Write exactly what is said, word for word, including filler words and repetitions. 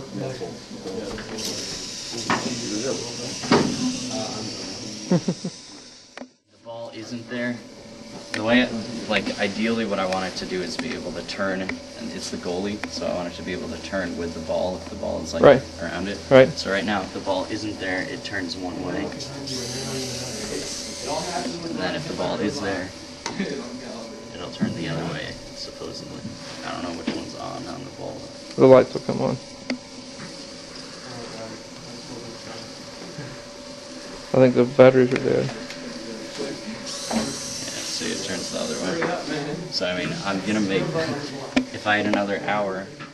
The ball isn't there. The way, it, like, ideally what I want it to do is be able to turn, and it's the goalie, so I want it to be able to turn with the ball if the ball is, like, right. around it. Right. So right now, if the ball isn't there, it turns one way. And then if the ball is there, it'll turn the other way, supposedly. I don't know which one's on on the ball. The lights will come on. I think the batteries are dead. Yeah, see, it turns the other way. So, I mean, I'm gonna make, if I had another hour,